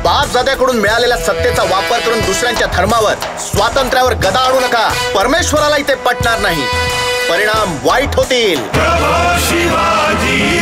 बापजाद्याकडून मिळालेल्या सत्तेचा वापर करून दुसऱ्यांच्या धर्मावर, स्वातंत्र्यावर गदा आणू नका. परमेश्वरालाही ते पटणार नाही. परिणाम वाईट होतील. प्रभो शिवाजी